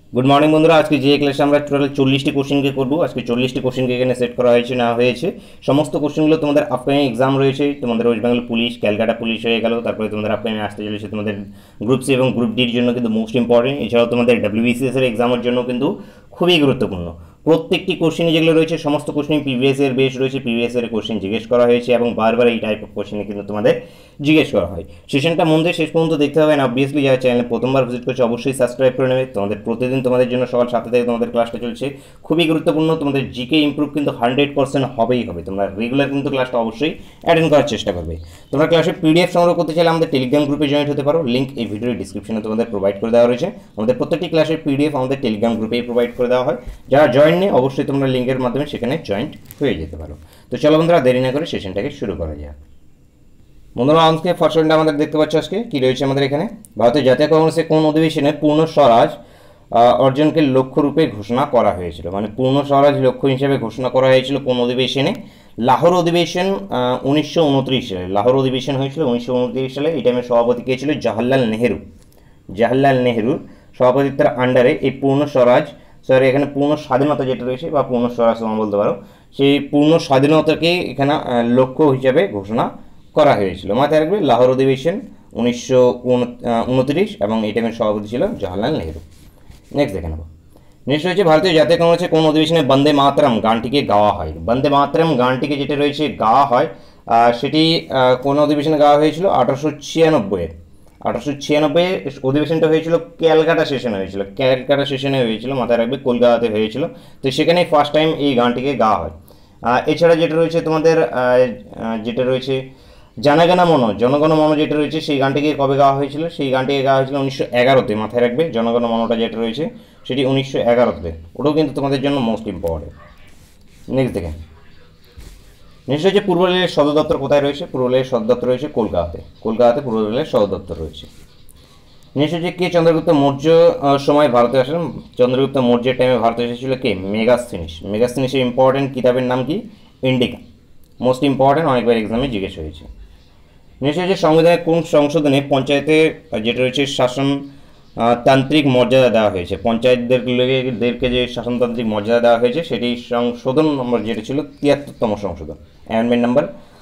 Good morning বন্ধুরা, আজকে যে ক্লাসে আমরা টোটাল 40টি কোশ্চেনকে করবো। আজকে 40টি কোশ্চেনকে এখানে সেট করা হয়েছে না হয়েছে। সমস্ত কোশ্চেনগুলো তোমাদের আপকামিং এক্সাম রয়েছে। তোমাদের West Bengal police, Calcutta police হয়ে গেল, তারপরে তোমাদের আপকামিং আসতে চলেছে তোমাদের গ্রুপ সি এবং গ্রুপ ডির জন্য কিন্তু মোস্ট ইম্পর্টেন্ট। এছাড়াও তোমাদের WBCS এর এক্সামের জন্য কিন্তু খুবই গুরুত্বপূর্ণ। প্রত্যেকটি কোশ্চেন যেগুলো রয়েছে সমস্ত কোশ্চেন প্রিভিয়াস এর বেস রয়েছে, প্রিভিয়াস এর কোশ্চেন জিজ্ঞেস করা হয়েছে এবং বারবার এই টাইপ অফ কোশ্চেনে কিন্তু তোমাদের জিজ্ঞেস করা হয়। সেশনটা মন দিয়ে শেষ পর্যন্ত দেখতে হবে না। অবভিয়াসলি যারা চ্যানেলে প্রথমবার ভিজিট করছে অবশ্যই সাবস্ক্রাইব করে নেবে। তোমাদের প্রতিদিন তোমাদের জন্য সকাল 7টা থেকে তোমাদের ক্লাসটা চলছে, খুবই গুরুত্বপূর্ণ। তোমাদের জিকে ইমপ্রুভ কিন্তু 100% হবেই হবে। তোমরা রেগুলার কিন্তু ক্লাসটা অবশ্যই অ্যাটেন্ড করার চেষ্টা করবে। তোমরা ক্লাসের পিডিএফ সংগ্রহ করতে চাইলে আমাদের টেলিগ্রাম গ্রুপে জয়েন্ট হতে পারো। লিঙ্ক এই ভিডিওর ডিসক্রিপশনে তোমাদের প্রোভাইড করে দেওয়া রয়েছে। আমাদের প্রত্যেকটি ক্লাসের পিডিএফ আমাদের টেলিগ্রাম গ্রুপেই প্রোভাইড করে দেওয়া হয়। যারা জয়েন্ট নেই অবশ্যই তোমরা লিঙ্কের মাধ্যমে সেখানে জয়েন্ট হয়ে যেতে পারো। তো চলো বন্ধুরা, দেরি না করে সেশনটাকে শুরু করা যাক। বন্ধুরা, আজকে ফার্স্ট পয়েন্ট আমাদের দেখতে পাচ্ছ আজকে কি রয়েছে আমাদের এখানে। ভারতের জাতীয় কংগ্রেসে কোন অধিবেশনে পূর্ণ স্বরাজ অর্জনকে লক্ষ্য রূপে ঘোষণা করা হয়েছিল? মানে পূর্ণ স্বরাজ লক্ষ্য হিসেবে ঘোষণা করা হয়েছিল কোন অধিবেশনে? লাহোর অধিবেশন 1929 সালে। লাহোর অধিবেশন হয়েছিল 1929 সালে। এই টাইমে সভাপতি কে ছিল? জওহরলাল নেহেরু। জওহরলাল নেহেরুর সভাপতিত্বের আন্ডারে এই পূর্ণ স্বরাজ, সরি এখানে পূর্ণ স্বাধীনতা যেটা রয়েছে বা পূর্ণ স্বরাজ তোমরা বলতে পারো, সেই পূর্ণ স্বাধীনতাকে এখানে লক্ষ্য হিসাবে ঘোষণা করা হয়েছিল। মাথায় রাখবে লাহোর অধিবেশন 1929 এবং এই টাইমের সভাপতি ছিল জওহরলাল নেহেরু। নেক্সট দেখে নেব। নেক্সট হচ্ছে ভারতীয় জাতীয় কংগ্রেসে কোন অধিবেশনে বন্দে মাতরম গানটিকে গাওয়া হয়? বন্দে মাতরম গানটিকে যেটা রয়েছে গাওয়া হয় সেটি কোন অধিবেশনে গাওয়া হয়েছিল? 1896-এর 1896 অধিবেশনটা হয়েছিল ক্যালকাটা সেশনে হয়েছিল। ক্যালকাটা সেশনে হয়েছিল, মাথায় রাখবে কলকাতাতে হয়েছিল। তো সেখানেই ফার্স্ট টাইম এই গানটিকে গাওয়া হয়। এছাড়া যেটা রয়েছে তোমাদের যেটা রয়েছে জনগণ মন, জনগণ মন যেটা রয়েছে সেই গানটিকে কবে গাওয়া হয়েছিল? সেই গানটিকে গাওয়া হয়েছিল 1911-তে। মাথায় রাখবে জনগণ মনটা যেটা রয়েছে সেটি 1911-তে। ওটাও কিন্তু তোমাদের জন্য মোস্ট ইম্পর্টেন্ট। নেক্সট দেখেন। নেক্সট হচ্ছে পূর্ব রেলের সদর দপ্তর কোথায় রয়েছে? পূর্ব রেলের সদর দপ্তর রয়েছে কলকাতাতে। কলকাতাতে পূর্ব রেলের সদর দপ্তর রয়েছে। নেক্সট হচ্ছে কে চন্দ্রগুপ্ত মৌর্য সময় ভারতে আসেন? চন্দ্রগুপ্ত মৌর্যের টাইমে ভারতে এসেছিল কে? মেগাস্থিনিস। মেগাস্থিনিসের ইম্পর্টেন্ট কিতাবের নাম কি? ইন্ডিকা। মোস্ট ইম্পর্টেন্ট, অনেকবার এক্সামে জিজ্ঞেস হয়েছে। নেক্সট হচ্ছে সংবিধানের কোন সংশোধনে পঞ্চায়েতে যেটা রয়েছে শাসন তান্ত্রিক মর্যাদা দেওয়া হয়েছে? পঞ্চায়েতদেরকে যে শাসনতান্ত্রিক মর্যাদা দেওয়া হয়েছে সেটি সংশোধন নম্বর যেটা ছিল 73তম সংশোধন, অ্যামেন্ডমেন্ট নাম্বার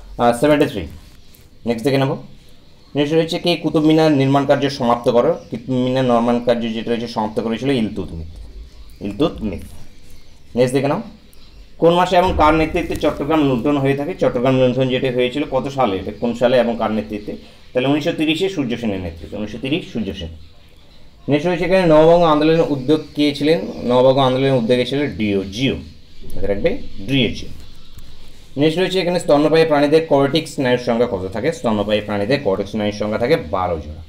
73। নেক্সট দেখে নেব। নেক্সট রয়েছে কে কুতুব মিনার নির্মাণ কার্য সমাপ্ত করো? কুতুব মিনার নির্মাণ কার্য যেটা রয়েছে সমাপ্ত করেছিল ইলতুৎমিশ। ইলতুৎমিশ। নেক্সট দেখে নাও। কোন মাসে এবং কার নেতৃত্বে চট্টগ্রাম লুণ্ঠন হয়ে থাকে? চট্টগ্রাম লুণ্ঠন যেটা হয়েছিল কত সালে, এটা কোন সালে এবং কার নেতৃত্বে? তাহলে 1930-এ সূর্য সেনের নেতৃত্বে, 1930 সূর্য সেন। নেক্সট রয়েছে এখানে নববঙ্গ আন্দোলনের উদ্যোগ কে ছিলেন? নববঙ্গ আন্দোলনের উদ্যোগে ছিল জিও। মনে রাখবে জিও। নেক্সট রয়েছে এখানে স্তন্যপায়ী প্রাণীদের কর্টিক স্নায়ুর সংখ্যা কত থাকে? স্তন্যপায়ী প্রাণীদের কর্টিক স্নায়ুর সংখ্যা থাকে 12 জোড়া।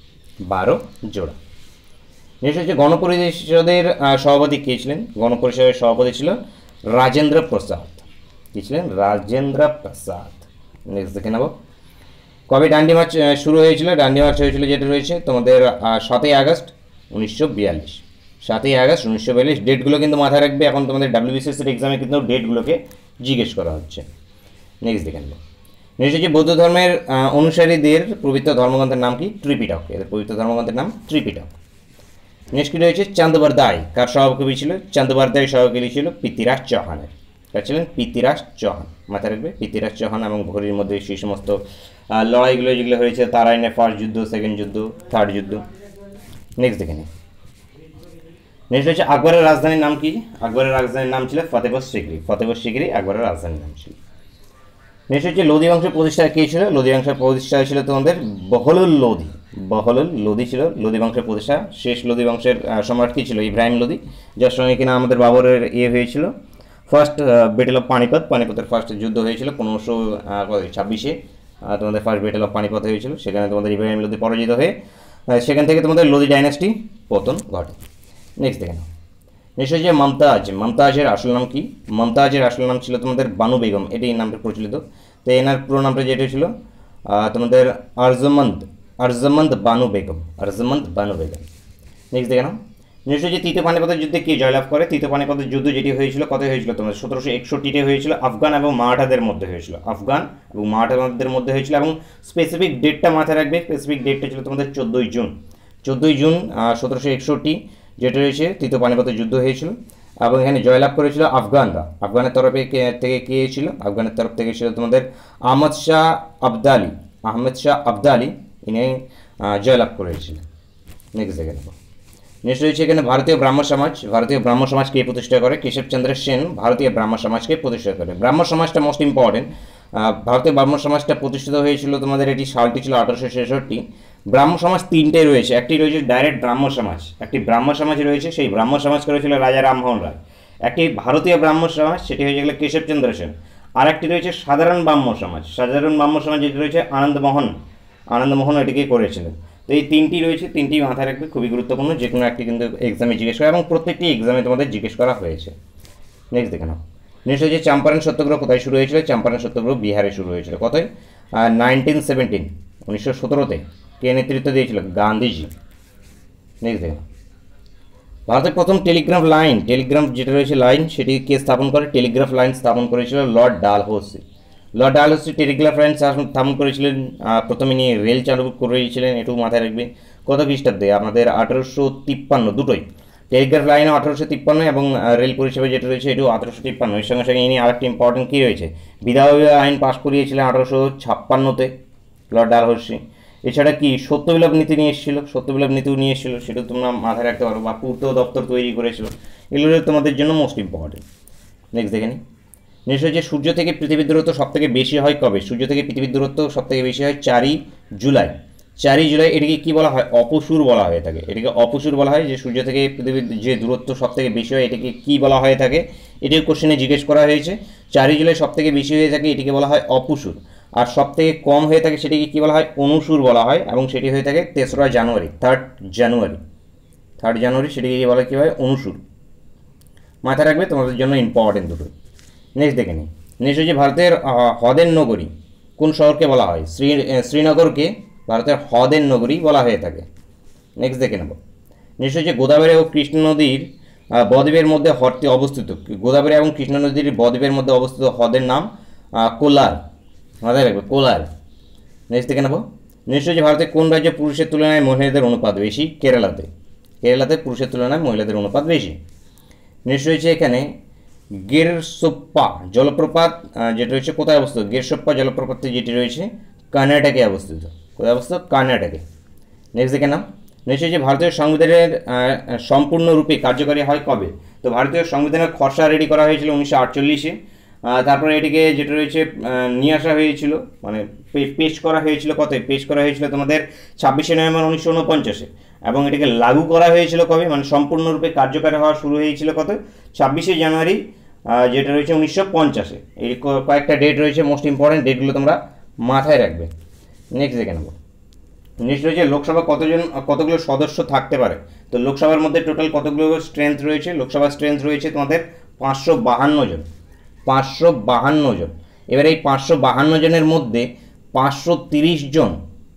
12 জোড়া। নেক্সট হচ্ছে গণপরিষদের সভাপতি কে ছিলেন? গণপরিষদের সভাপতি ছিল রাজেন্দ্র প্রসাদ। কি ছিলেন? রাজেন্দ্র প্রসাদ। নেক্সট দেখে নেব। কবে ডান্ডি মার্চ শুরু হয়েছিল? ডান্ডি মার্চ হয়েছিল যেটা রয়েছে তোমাদের 7ই আগস্ট 1942। 7ই আগস্ট 1942। ডেটগুলো কিন্তু মাথায় রাখবে, এখন তোমাদের WBCS এক্সামে কিন্তু ডেটগুলোকে জিজ্ঞেস করা হচ্ছে। নেক্সট দেখে নেব। নেক্সট হচ্ছে বৌদ্ধ ধর্মের অনুসারীদের পবিত্র ধর্মগ্রন্থের নাম কি? ত্রিপিটক। এদের পবিত্র ধর্মগ্রন্থের নাম ত্রিপিটক। নেক্সট কি রয়েছে? চাঁদবরদাই কার সভাকবি ছিল? চাঁদবরদাই সভাকবি ছিল পৃথ্বীরাজ চৌহানের। কার ছিলেন? পৃথ্বীরাজ চৌহান। মাথায় রাখবে পৃথ্বীরাজ চৌহান এবং ঘড়ির মধ্যে সেই সমস্ত লড়াইগুলো যেগুলো হয়েছে, তারাইনের ফার্স্ট যুদ্ধ, সেকেন্ড যুদ্ধ, থার্ড যুদ্ধ। নেক্সট দেখে নিই। নেক্সট হচ্ছে আকবরের রাজধানীর নাম কি? আকবরের রাজধানীর নাম ছিল ফতেহপুর সিকরি। ফতেহপুর সিকরি আকবরের রাজধানীর নাম ছিল। নেক্সট হচ্ছে লোধি বংশের প্রতিষ্ঠা কে ছিল? লোধি বংশের প্রতিষ্ঠা ছিল তোমাদের বহলুল লোধি। বহলুল লোধি ছিল লোধি বংশের প্রতিষ্ঠা। শেষ লোধি বংশের সম্রাট কি ছিল? ইব্রাহিম লোধি, যার সঙ্গে কিনা আমাদের বাবরের হয়েছিল ফার্স্ট ব্যাটেল অফ পানিপথ। পানিপথের ফার্স্ট যুদ্ধ হয়েছিল 1526-এ। তোমাদের ফার্স্ট ব্যাটেল অফ পানিপথ হয়েছিল, সেখানে তোমাদের ইব্রাহিম লোধি পরাজিত হয়ে সেখান থেকে তোমাদের লোধি ডাইনাস্টি পতন ঘটে। নেক্সট দেখে নাও। নেক্সট হচ্ছে মমতাজ। মমতাজের আসল নাম কি? মমতাজের আসল নাম ছিল তোমাদের বানু বেগম। এটাই নামটা প্রচলিত। তো এনার পুরো নামটা যেটা ছিল তোমাদের আরজমন্দ বানু বেগম। আরজমন্দ বানু বেগম। নেক্সট দেখে নাও। নেক্সট হচ্ছে তৃতীয় পানিপথের যুদ্ধে কে জয়লাভ করে? তৃতীয় পানিপথের যুদ্ধ যেটি হয়েছিল কত হয়েছিল তোমাদের? 1761-তে হয়েছিল। আফগান এবং মারাঠাদের মধ্যে হয়েছিল। আফগান এবং মারাঠাদের মধ্যে হয়েছিল এবং স্পেসিফিক ডেটটা মাথায় রাখবে। স্পেসিফিক ডেটটা ছিল তোমাদের 14ই জুন। 14ই জুন 1761। যেটা রয়েছে তৃতীয় পানিপথের যুদ্ধ হয়েছিল, এবং এখানে জয়লাভ করেছিল আফগানরা। আফগানের তরফে থেকে কে ছিল? আফগানের তরফ থেকে ছিল তোমাদের আহমদ শাহ আবদালি ইনি জয়লাভ করেছিলেন। নেক্সট দেখে নেব। নেক্সট রয়েছে এখানে ভারতীয় ব্রাহ্ম সমাজ। ভারতীয় ব্রাহ্ম সমাজ কে প্রতিষ্ঠা করে? কেশবচন্দ্র সেন ভারতীয় ব্রাহ্ম সমাজকে প্রতিষ্ঠা করে। ব্রাহ্ম সমাজটা মোস্ট ইম্পর্টেন্ট। ভারতীয় ব্রাহ্ম সমাজটা প্রতিষ্ঠিত হয়েছিল তোমাদের, এটি সালটি ছিল 1866। ব্রাহ্ম সমাজ তিনটে রয়েছে, একটি রয়েছে ডাইরেক্ট ব্রাহ্ম সমাজ, একটি ব্রাহ্ম সমাজ রয়েছে, সেই ব্রাহ্ম সমাজ করেছিল রাজা রামমোহন রায়। একটি ভারতীয় ব্রাহ্ম সমাজ, সেটি হয়ে গেল কেশবচন্দ্র সেন। আর একটি রয়েছে সাধারণ ব্রাহ্ম সমাজ। সাধারণ ব্রাহ্ম সমাজ যেটি রয়েছে আনন্দমোহন এটিকে করেছিলেন। তো এই তিনটি রয়েছে, তিনটি মাথায় রাখবে, খুবই গুরুত্বপূর্ণ, যে কোনো একটি কিন্তু এক্সামে জিজ্ঞেস করা, এবং প্রত্যেকটি এক্সামে তোমাদের জিজ্ঞেস করা হয়েছে। নেক্সট দেখে নাও। নেক্সট হচ্ছে চম্পারণ সত্যাগ্রহ কোথায় শুরু হয়েছিল? চম্পারণ সত্যাগ্রহ বিহারে শুরু হয়েছিল। কতই? 1917, 1917-তে। কে নেতৃত্ব দিয়েছিল? গান্ধীজি। নেক্সট দেখে নাও। ভারতের প্রথম টেলিগ্রাফ যেটা রয়েছে লাইন, সেটি কে স্থাপন করে? টেলিগ্রাফ লাইন স্থাপন করেছিল Lord Dalhousie. Lord Dalhousie telegraph line স্থাপন করেছিলেন। প্রথমে নিয়ে রেল চালু করেছিলেন, এটুকু মাথায় রাখবে। কত খ্রিস্টাব্দে? আমাদের 1853, দুটোই। টেলিগ্রাফ লাইনও 1853 এবং রেল পরিষেবা যেটা রয়েছে এটিও 1853। এর সঙ্গে সঙ্গে ইনি আরেকটি ইম্পর্টেন্ট কী রয়েছে, বিধবা আইন পাশ করিয়েছিলেন 1856-তে লর্ড ডালহৌসি। এছাড়া কি সত্যবিলোপ নীতি নিয়ে এসেছিল, সত্যবিলোপ নীতিও নিয়ে এসেছিল, সেটা তোমরা মাথায় রাখতে পারো। বা পূর্ত দপ্তর তৈরি করেছিল, এগুলো তোমাদের জন্য মোস্ট ইম্পর্টেন্ট। নেক্সট দেখে নিই। নেক্সট হচ্ছে সূর্য থেকে পৃথিবীর দূরত্ব সবথেকে বেশি হয় কবে? সূর্য থেকে পৃথিবীর দূরত্ব সবথেকে বেশি হয় 4 জুলাই। 4 জুলাই। এটিকে কী বলা হয়? অপসূর বলা হয়ে থাকে। এটিকে অপসূর বলা হয়, যে সূর্য থেকে পৃথিবীর যে দূরত্ব সবথেকে বেশি হয় এটিকে কী বলা হয়ে থাকে? এটির কোশ্চেনে জিজ্ঞেস করা হয়েছে। 4 জুলাই সবথেকে বেশি হয়ে থাকে, এটিকে বলা হয় অপসূর। আর সবথেকে কম হয়ে থাকে সেটিকে কী বলা হয়? অনুসূর বলা হয়, এবং সেটি হয়ে থাকে 3রা জানুয়ারি, 3rd জানুয়ারি, সেটিকে বলা কী হয়? অনুসূর। মাথায় রাখবে, তোমাদের জন্য ইম্পর্টেন্ট দুটো। নেক্সট দেখে নিই। নেক্সট হচ্ছে ভারতের হ্রদের নগরী কোন শহরকে বলা হয়? শ্রীনগরকে ভারতের হ্রদের নগরী বলা হয়ে থাকে। নেক্সট দেখে নেব। নেক্সট হচ্ছে গোদাবরী ও কৃষ্ণ নদীর বদ্বীপের মধ্যে হ্রদটি অবস্থিত। গোদাবরী এবং কৃষ্ণ নদীর বদ্বীপের মধ্যে অবস্থিত হ্রদের নাম কোলার। মাথায় রাখবে, কোলার। নেক্সট দেখে নেব। নেক্সট হচ্ছে ভারতের কোন রাজ্যে পুরুষের তুলনায় মহিলাদের অনুপাত বেশি? কেরালাতে। পুরুষের তুলনায় মহিলাদের অনুপাত বেশি। নেক্সট রয়েছে এখানে গেরসোপ্পা জলপ্রপাত, যেটা রয়েছে কোথায় অবস্থিত? গেরসোপ্পা জলপ্রপাতটি যেটি রয়েছে কর্ণাটকে অবস্থিত। কোথায় অবস্থিত? কর্ণাটকে। নেক্সট দেখে নাও। নেক্সট হচ্ছে ভারতীয় সংবিধানের সম্পূর্ণরূপে কার্যকারী হয় কবে? তো ভারতীয় সংবিধানের খসড়া রেডি করা হয়েছিল 1948-এ। তারপরে এটিকে যেটা রয়েছে নিয়ে আসা হয়েছিল, মানে পেশ করা হয়েছিল কত? পেশ করা হয়েছিল তোমাদের 26শে নভেম্বর 1949-এ, এবং এটাকে লাগু করা হয়েছিল কবে? মানে সম্পূর্ণরূপে কার্যকারী হওয়া শুরু হয়েছিল কত? 26শে জানুয়ারি, যেটা রয়েছে 1950-এ। এই কয়েকটা ডেট রয়েছে, মোস্ট ইম্পর্টেন্ট ডেটগুলো তোমরা মাথায় রাখবে। নেক্সট দেখে নেব। নেক্সট রয়েছে লোকসভা কতগুলো সদস্য থাকতে পারে? তো লোকসভার মধ্যে টোটাল কতগুলো স্ট্রেংথ রয়েছে? লোকসভার স্ট্রেংথ রয়েছে তোমাদের 552 জন। 552 জন। এবার এই 552 জনের মধ্যে 530 জন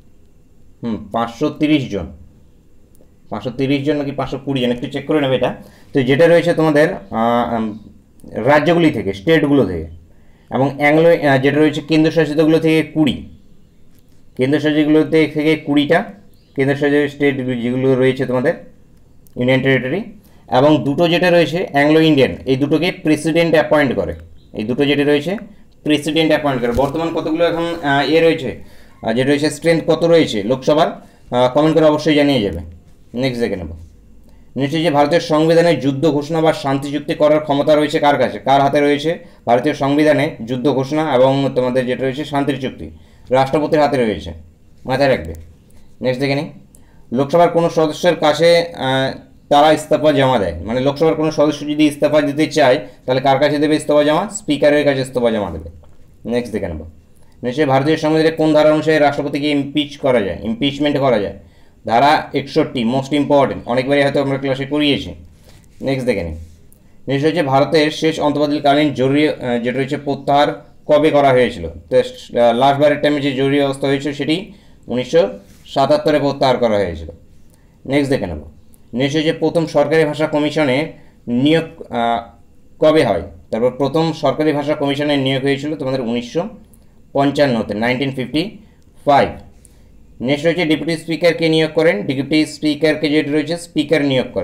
530 জন 530 জন নাকি 520 জন, একটু চেক করে নেবে এটা। তো যেটা রয়েছে তোমাদের রাজ্যগুলি থেকে, স্টেটগুলো থেকে, এবং যেটা রয়েছে কেন্দ্রশাসিতগুলো থেকে 20, কেন্দ্রশাসিতগুলো থেকে 20টা কেন্দ্রশাসিত স্টেট যেগুলো রয়েছে তোমাদের ইউনিয়ন টেরিটরি, এবং দুটো যেটা রয়েছে অ্যাংলো ইন্ডিয়ান, এই দুটোকে প্রেসিডেন্ট অ্যাপয়েন্ট করে। এই দুটো যেটা রয়েছে প্রেসিডেন্ট অ্যাপয়েন্ট করে। বর্তমান কতগুলো এখন রয়েছে, যেটা রয়েছে স্ট্রেংথ কত রয়েছে লোকসভার, কমেন্ট করে অবশ্যই জানিয়ে যাবে। নেক্সট দেখে নেব। নেক্সট যে ভারতের সংবিধানে যুদ্ধ ঘোষণা বা শান্তি চুক্তি করার ক্ষমতা রয়েছে কার কাছে? কার হাতে রয়েছে? ভারতীয় সংবিধানে যুদ্ধ ঘোষণা এবং তোমাদের যেটা রয়েছে শান্তির চুক্তি রাষ্ট্রপতির হাতে রয়েছে, মাথায় রাখবে। নেক্সট দেখে নিই। লোকসভার কোনো সদস্যের কাছে তারা ইস্তফা জমা দেয়, মানে লোকসভার কোনো সদস্য যদি ইস্তফা দিতে চায় তাহলে কার কাছে দেবে ইস্তফা জমা? স্পিকারের কাছে ইস্তফা জমা দেবে। নেক্সট দেখে নেব। নিশ্চয়ই ভারতীয় সংবিধানে কোন ধারা অনুসারে রাষ্ট্রপতিকে ইমপিচমেন্ট করা যায়? ধারা 61, মোস্ট ইম্পর্টেন্ট, অনেকবারই হয়তো আমরা ক্লাসে করিয়েছি। নেক্সট দেখে নিই। নেক্সট হচ্ছে ভারতের শেষ অন্তর্বর্তীকালীন জরুরি যেটা হচ্ছে প্রত্যাহার কবে করা হয়েছিল? তো লাস্টবারের টাইমে যে জরুরি অবস্থা হয়েছিল সেটি 1977-এ প্রত্যাহার করা হয়েছিল। নেক্সট দেখে নেব। নেক্সট হচ্ছে প্রথম সরকারি ভাষা কমিশনে নিয়োগ কবে হয়? তারপর প্রথম সরকারি ভাষা কমিশনের নিয়োগ হয়েছিল তোমাদের 1955-তে, 1955। নেক্সট হচ্ছে ডেপুটি স্পিকারকে নিয়োগ করেন। ডেপুটি স্পিকারকে যেটা রয়েছে স্পিকার নিয়োগ করেন।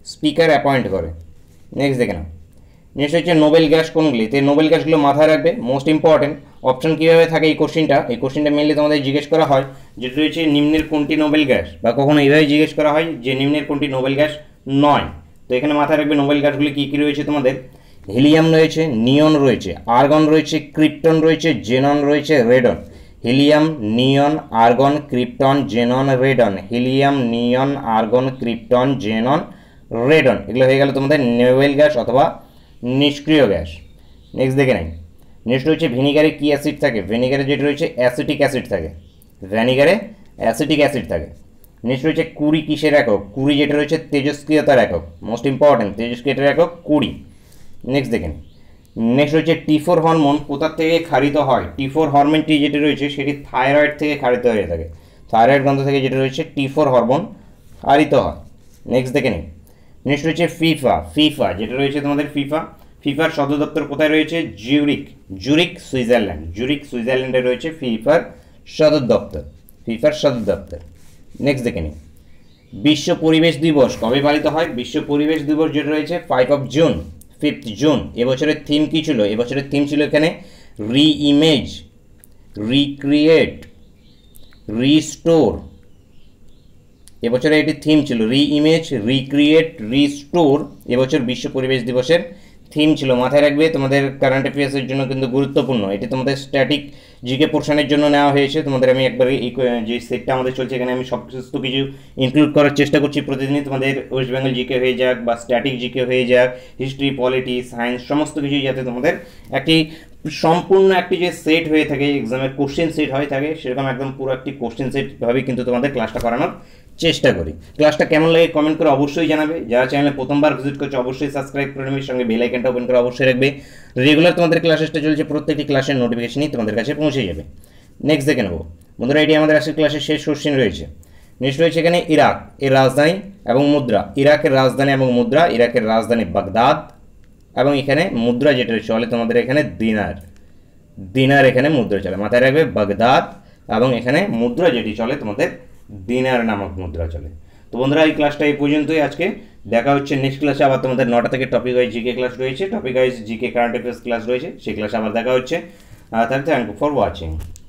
স্পিকার অ্যাপয়েন্ট করে। নেক্সট দেখে নাও, নেক্সট হচ্ছে নোবেল গ্যাস কোনগুলি? তো নোবেল গ্যাসগুলো মাথায় রাখবে, মোস্ট ইম্পর্টেন্ট। অপশন কীভাবে থাকে এই কোশ্চেনটা মেনলি তোমাদের জিজ্ঞেস করা হয় যেটা রয়েছে নিম্নের কোনটি নোবেল গ্যাস, বা কখনো এইভাবে জিজ্ঞেস করা হয় যে নিম্নের কোনটি নোবেল গ্যাস নয়। তো এখানে মাথায় রাখবে নোবেল গ্যাসগুলি কী কী রয়েছে তোমাদের। হিলিয়াম রয়েছে, নিয়ন রয়েছে, আর্গন রয়েছে, ক্রিপ্টন রয়েছে, জেনন রয়েছে, radon. Helium, neon, argon, krypton, xenon, radon. Helium, neon, argon, krypton, xenon, radon. এগুলো হয়ে গেল তোমাদের নোবেল গ্যাস অথবা নিষ্ক্রিয় গ্যাস। নেক্সট দেখে নেই, নেক্সট রয়েছে ভিনিগারে কী অ্যাসিড থাকে? ভিনিগারে যেটা রয়েছে অ্যাসিটিক অ্যাসিড থাকে, ভিনিগারে অ্যাসিটিক অ্যাসিড থাকে। নেক্সট রয়েছে কুড়ি কিসের একক? কুড়ি যেটা রয়েছে তেজস্ক্রিয়তার একক, মোস্ট ইম্পর্টেন্ট, তেজস্ক্রিয়তার একক কুড়ি। নেক্সট দেখেন, নেক্সট রয়েছে T4 হরমোন কোথা থেকে ক্ষারিত হয়? T4 হরমোনটি যেটা রয়েছে সেটি থাইরয়েড থেকে ক্ষারিত হয়ে থাকে, থাইরয়েড গ্রন্থ থেকে যেটা রয়েছে T4 হরমোন ক্ষারিত হয়। নেক্সট দেখে নিন, নেক্সট রয়েছে ফিফা যেটা রয়েছে তোমাদের ফিফার সদর দপ্তর কোথায় রয়েছে? জুরিক সুইজারল্যান্ডে রয়েছে ফিফার সদর দপ্তর। নেক্সট দেখে নিন, বিশ্ব পরিবেশ দিবস কবে পালিত হয়? বিশ্ব পরিবেশ দিবস যেটা রয়েছে 5 জুন। এবছরের থিম কী ছিল? এবছরের থিম ছিল এখানে রিইমেজ, রিক্রিয়েট, রিস্টোর। এবছরে এটি থিম ছিল রিইমেজ, রিক্রিয়েট, রিস্টোর। এবছর বিশ্ব পরিবেশ দিবসের থিম ছিল, মাথায় রাখবে, তোমাদের কারেন্ট অ্যাফেয়ার্সের জন্য কিন্তু গুরুত্বপূর্ণ। এটি তোমাদের স্ট্যাটিক জিকে পোর্শনের জন্য নেওয়া হয়েছে। তোমাদের আমি একবার এই যে সেটটা আমাদের চলছে এখানে আমি সমস্ত কিছু ইনক্লুড করার চেষ্টা করছি প্রতিদিনই। তোমাদের ওয়েস্ট বেঙ্গল জিকে হয়ে যাক বা স্ট্যাটিক জিকে হয়ে যাক, হিস্ট্রি, পলিটি, সায়েন্স, সমস্ত কিছুই যাতে তোমাদের একটি সম্পূর্ণ একটি যে সেট হয়ে থাকে, এক্সামের কোশ্চেন সেট হয়ে থাকে, সেরকম একদম পুরো একটি কোশ্চেন সেটভাবে কিন্তু তোমাদের ক্লাসটা করানোর চেষ্টা করি। ক্লাসটা কেমন লাগে কমেন্ট করে অবশ্যই জানাবে। যারা চ্যানেলে প্রথমবার ভিজিট করছে অবশ্যই সাবস্ক্রাইব করে নেবে, সঙ্গে বেল আইকনটা ওপেন করে অবশ্যই রাখবে। রেগুলার তোমাদের ক্লাসেসটা চলছে, প্রত্যেকটি ক্লাসের নোটিফিকেশনই তোমাদের কাছে পৌঁছে যাবে। নেক্সট দেখে নেবো বন্ধুরা, এটি আমাদের আজকের ক্লাসের শেষ কোশ্চেন রয়েছে। নেক্সট রয়েছে এখানে ইরাক এর রাজধানী এবং মুদ্রা। ইরাকের রাজধানী এবং মুদ্রা, ইরাকের রাজধানী বাগদাদ, এবং এখানে মুদ্রা যেটা চলে তোমাদের এখানে দিনার এখানে মুদ্রা চলে, মাথায় রাখবে বাগদাদ, এবং এখানে মুদ্রা যেটি চলে তোমাদের দিনার নামক মুদ্রা চলে। তো বন্ধুরা এই ক্লাসটা এই পর্যন্তই আজকে। দেখা হচ্ছে নেক্সট ক্লাসে, আবার তোমাদের 9টা থেকে টপিক ওয়াইজ জিকে ক্লাস রয়েছে, topic wise GK current affairs class রয়েছে, সেই ক্লাসে আবার দেখা হচ্ছে। Thank you for watching.